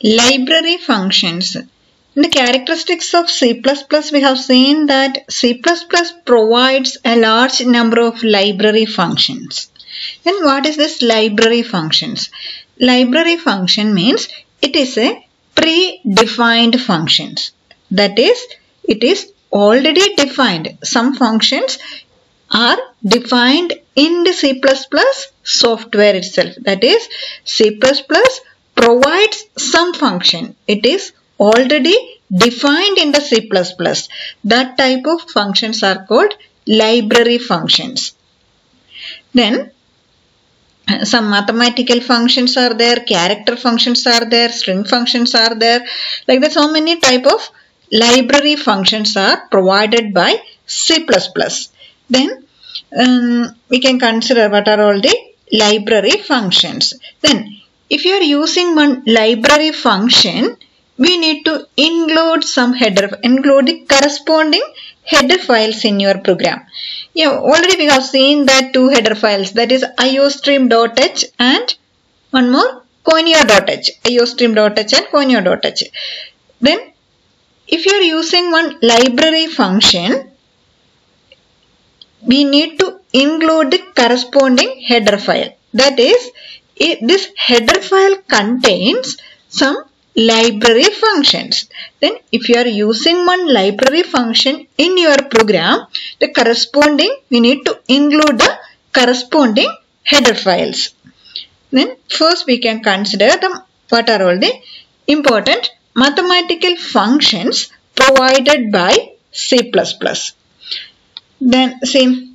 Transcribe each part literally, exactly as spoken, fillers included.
Library functions. In the characteristics of C plus plus, we have seen that C plus plus provides a large number of library functions. And what is this library functions? Library function means it is a predefined functions. That is, it is already defined. Some functions are defined in the C plus plus software itself. That is, C plus plus provides some function. It is already defined in the C plus plus. That type of functions are called library functions. Then some mathematical functions are there, character functions are there, string functions are there. Like that, so many type of library functions are provided by C plus plus. Then um, we can consider what are all the library functions. Then if you are using one library function, we need to include some header, include the corresponding header files in your program. Yeah, already we have seen that two header files, that is iostream.h and one more conio.h, iostream.h and conio.h. Then if you are using one library function, we need to include the corresponding header file. That is, it, this header file contains some library functions. Then if you are using one library function in your program, the corresponding, we need to include the corresponding header files. Then first we can consider the what are all the important mathematical functions provided by C plus plus. Then see,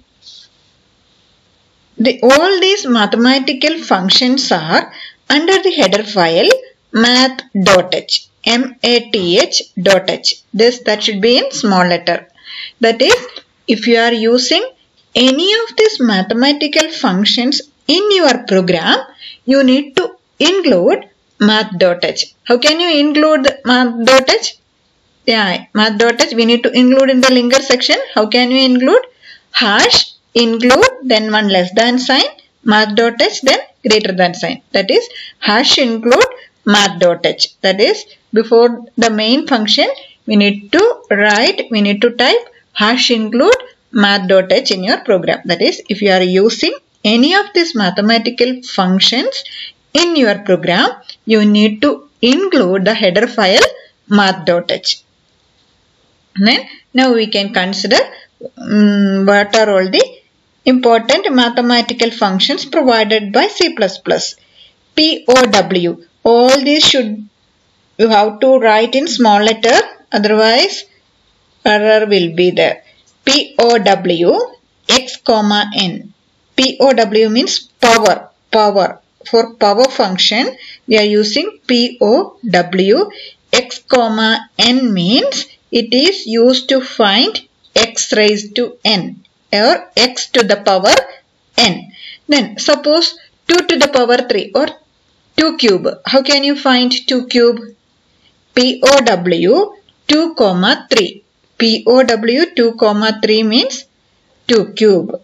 the, all these mathematical functions are under the header file math.h, M-A-T-H.h. This, that should be in small letter. That is, if you are using any of these mathematical functions in your program, you need to include math.h. How can you include math.h? Yeah, math.h we need to include in the linker section. How can you include? Hash include, then one less than sign, math.h, then greater than sign. That is, hash include math.h. That is, before the main function, we need to write, we need to type hash include math.h in your program. That is, if you are using any of these mathematical functions in your program, you need to include the header file math.h. Then, now we can consider um, what are all the important mathematical functions provided by C plus plus. P O W. All these should, you have to write in small letter, otherwise error will be there. P O W, X comma N. P O W means power, power. For power function, we are using P O W. X comma N means it is used to find X raised to N or X to the power N. Then suppose two to the power three or two cube. How can you find two cube? P O W two comma three. P O W two comma three means two cube.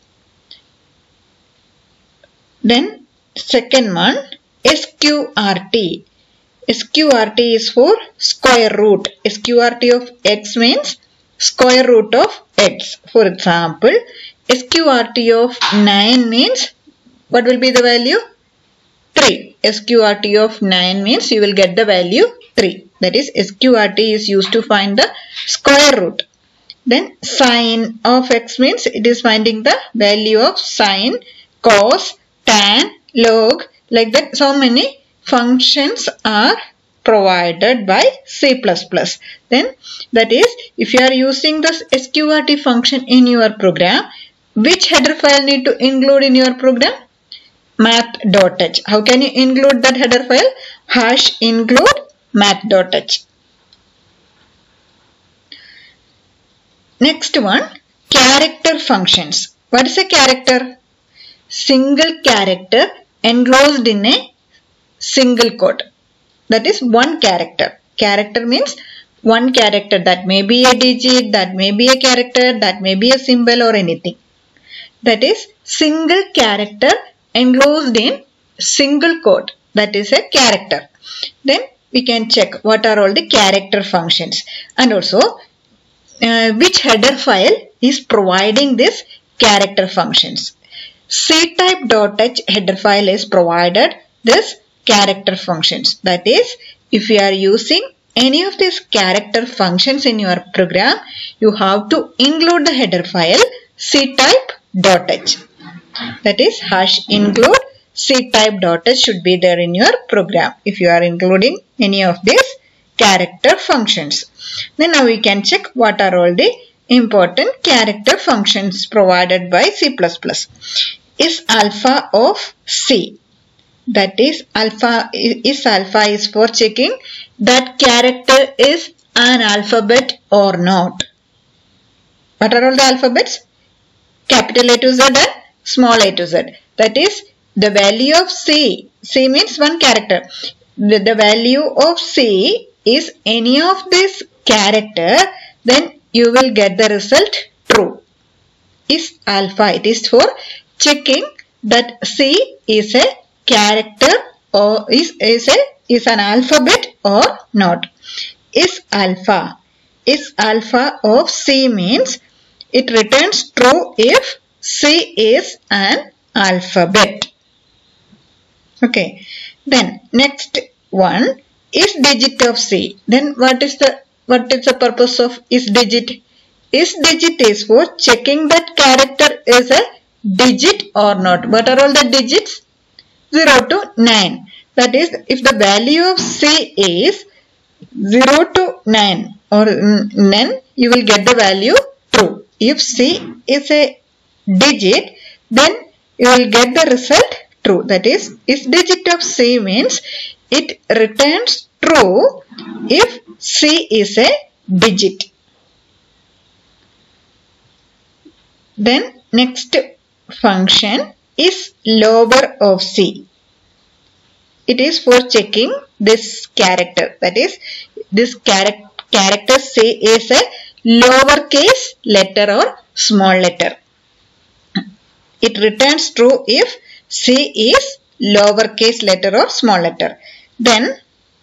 Then second one, S Q R T. S Q R T is for square root. S Q R T of X means square root of X. For example, S Q R T of nine means, what will be the value? three. S Q R T of nine means you will get the value three. That is, S Q R T is used to find the square root. Then sine of X means it is finding the value of sine, cos, tan, log, like that. So many functions are provided by C plus plus. Then that is, if you are using this S Q R T function in your program, which header file need to include in your program? Math.h. How can you include that header file? Hash include math.h. Next one, character functions. What is a character? Single character enclosed in a single quote. That is one character. Character means one character. That may be a digit, that may be a character, that may be a symbol or anything. That is single character enclosed in single quote. That is a character. Then we can check what are all the character functions, and also uh, which header file is providing this character functions. ctype.h header file is provided this character functions. That is, if you are using any of these character functions in your program, you have to include the header file ctype.h. That is, hash include ctype.h should be there in your program if you are including any of these character functions. Then now we can check what are all the important character functions provided by C plus plus. Is alpha of C. That is, alpha is alpha is for checking that character is an alphabet or not. What are all the alphabets? Capital A to Z and small a to Z. That is, the value of C. C means one character. The, the value of C is any of this character, then you will get the result true. Is alpha. It is for checking that C is a character or is, is, a, is an alphabet or not. Is alpha. Is alpha of C means it returns true if C is an alphabet. Okay. Then next one is digit of C. Then what is the what is the purpose of is digit? Is digit is for checking that character is a digit or not. What are all the digits? zero to nine. That is, if the value of C is zero to nine, or then you will get the value true. If C is a digit, then you will get the result true. That is, is digit of C means it returns true if C is a digit. Then next function is lower of C. It is for checking this character. That is, this char character C is a lowercase letter or small letter. It returns true if C is lowercase letter or small letter. Then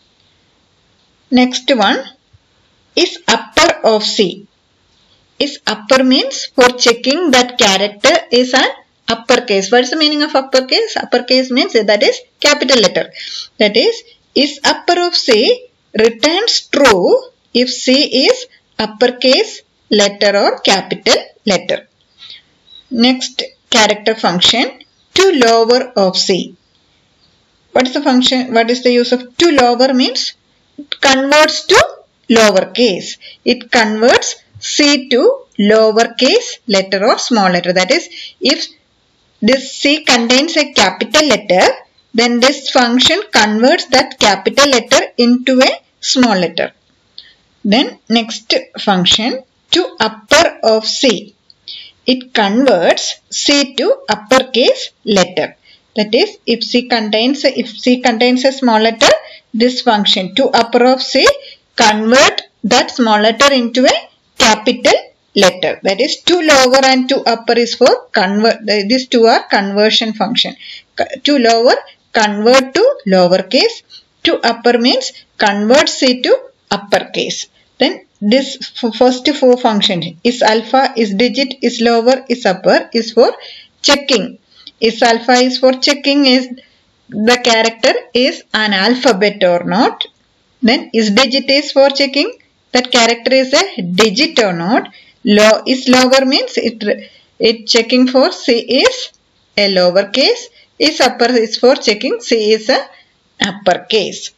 next one is upper of C. Is upper means for checking that character is an uppercase. What is the meaning of uppercase? Uppercase means that is capital letter. That is, is upper of C returns true if C is uppercase letter or capital letter. Next character function, to lower of C. What is the function? What is the use of to lower means? It converts to lowercase. It converts C to lowercase letter or small letter. That is, if this C contains a capital letter, then this function converts that capital letter into a small letter. Then next function, to upper of C. It converts C to uppercase letter. That is, if C contains a, if C contains a small letter, this function to upper of C convert that small letter into a capital letter. That is, to lower and to upper is for convert. These two are conversion function. To lower, convert to lowercase. To upper means convert C to uppercase. Then this first four functions is alpha, is digit, is lower, is upper is for checking. Is alpha is for checking is the character is an alphabet or not. Then is digit is for checking that character is a digit or not. Low is lower means it it checking for C is a lowercase. Is upper is for checking C is a uppercase.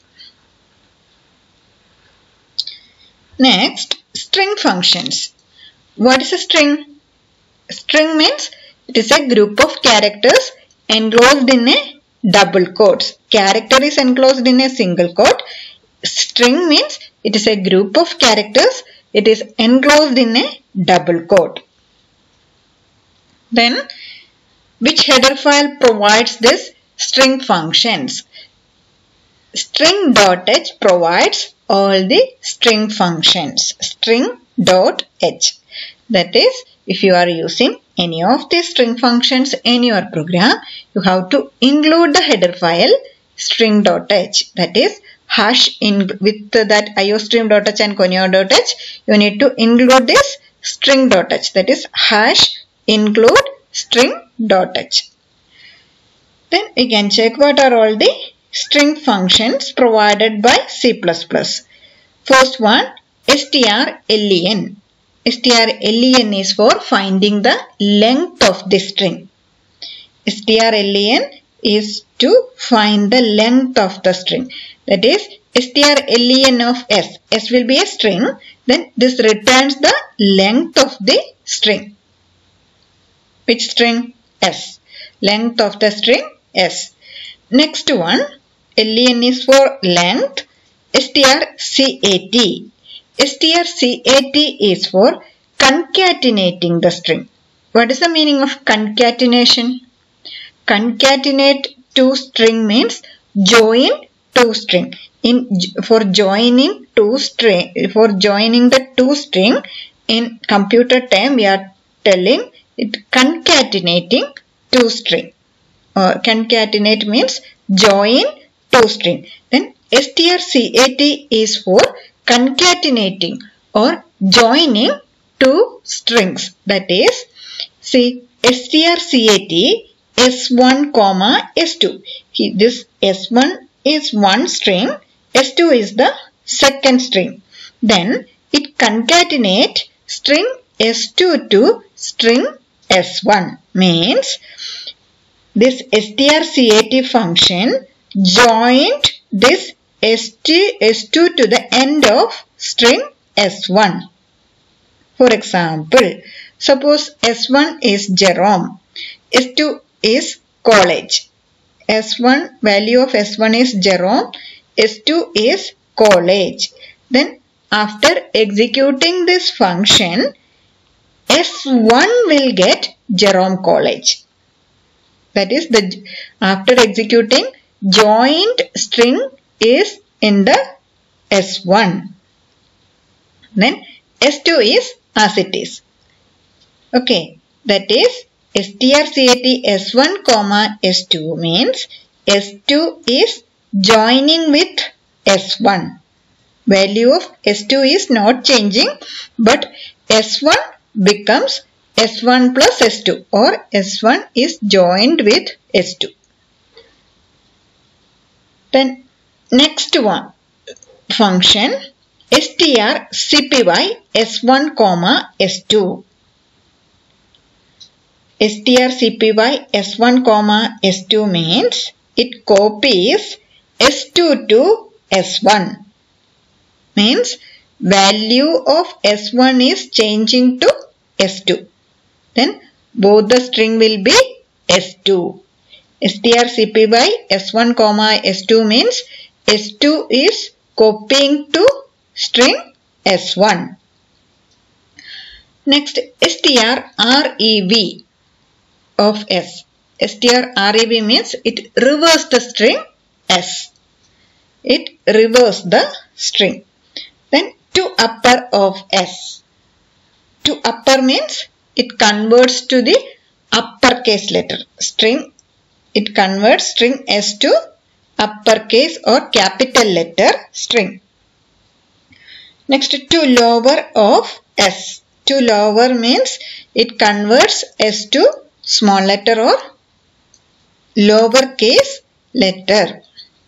Next, string functions. What is a string? String means it is a group of characters enclosed in a double quotes. Character is enclosed in a single quote. String means it is a group of characters. It is enclosed in a double quote. Then, which header file provides this string functions? String.h provides all the string functions. String.h. That is, if you are using any of these string functions in your program, you have to include the header file string.h. That is, hash in with that iostream.h and conio.h, you need to include this string.h, that is hash include string.h. Then we can check what are all the string functions provided by C plus plus. First one, strlen. strlen is for finding the length of the string. strlen is to find the length of the string. That is, strlen of s. s will be a string. Then this returns the length of the string. Which string? S. Length of the string S. Next one, len is for length. strcat. strcat is for concatenating the string. What is the meaning of concatenation? Concatenate two string means join two string. In for joining two string, for joining the two string in computer term, we are telling it concatenating two string. Uh, concatenate means join two string. Then strcat is for concatenating or joining two strings. That is, see, strcat S one comma S two. This S one is one string, S two is the second string. Then it concatenate string S two to string S one. Means this strcat function joined this S two to the end of string S one. For example, suppose S one is Jerome, S two is college. S one, value of S one is Jerome, S two is college. Then after executing this function, S one will get Jerome College. That is, the after executing, joined string is in the S one. Then S two is as it is. Okay, that is strcat S one comma S two means S two is joining with S one. Value of S two is not changing, but S one becomes S one plus S two, or S one is joined with S two. Then next one function strcpy S one comma S two. strcpy S one comma S two means it copies S two to S one. Means value of S one is changing to S two. Then both the string will be S two. strcpy S one comma S two means S two is copying to string S one. Next, strrev of S. strrev means it reverses the string S. It reverses the string. Then to upper of S. To upper means it converts to the uppercase letter. String, it converts string S to uppercase or capital letter string. Next, to lower of S. To lower means it converts S to small letter or lowercase letter.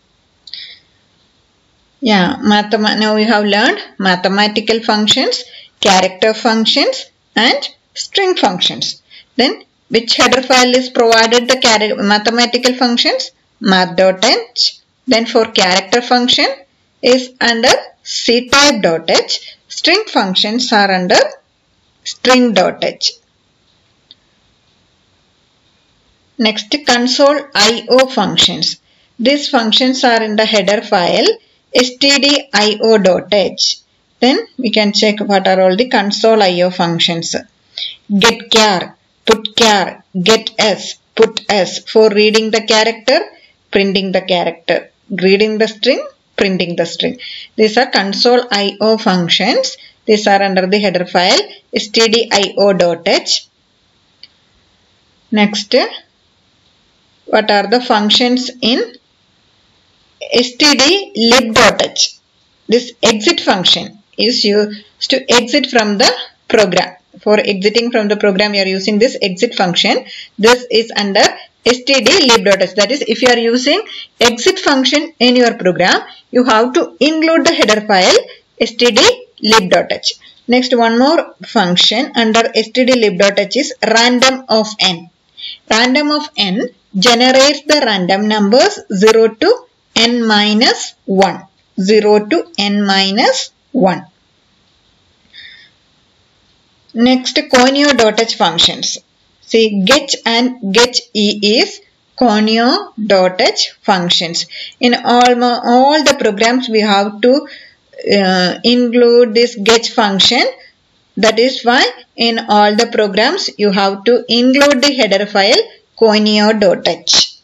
Yeah, now we have learned mathematical functions, character functions and string functions. Then which header file is provided the mathematical functions? math.h. Then for character function is under ctype.h. String functions are under string.h. Next, console I O functions. These functions are in the header file stdio.h. Then we can check what are all the console I O functions. Getchar, putchar, getS, putS for reading the character, printing the character, reading the string, printing the string. These are console I O functions. These are under the header file stdio.h. Next, what are the functions in stdlib.h. This exit function is used to exit from the program. For exiting from the program, you are using this exit function. This is under stdlib.h. That is, if you are using exit function in your program, you have to include the header file stdlib.h. Next, one more function under stdlib.h is random of n. Random of n generates the random numbers zero to n minus one. zero to n minus one. Next, conio.h functions. See, getch and getch e is conio.h functions. In all, all the programs we have to uh, include this getch function. That is why in all the programs you have to include the header file conio.h.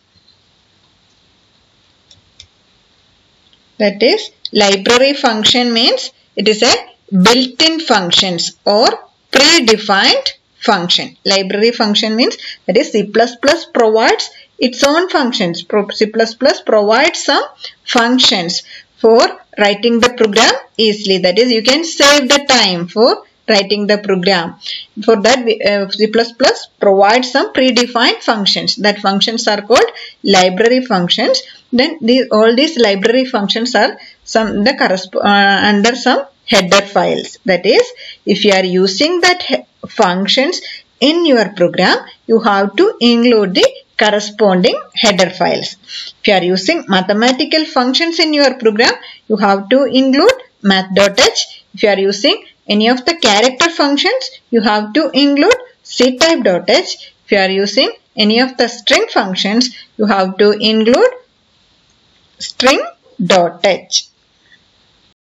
That is, library function means it is a built-in functions or predefined function. Library function means that is C plus plus provides its own functions. C plus plus provides some functions for writing the program easily. That is, you can save the time for writing the program. For that, uh, C plus plus provides some predefined functions. That functions are called library functions. Then these, all these library functions are some the correspond uh, under some header files. That is, if you are using that functions in your program, you have to include the corresponding header files. If you are using mathematical functions in your program, you have to include math.h. If you are using any of the character functions, you have to include ctype.h. If you are using any of the string functions, you have to include string.h.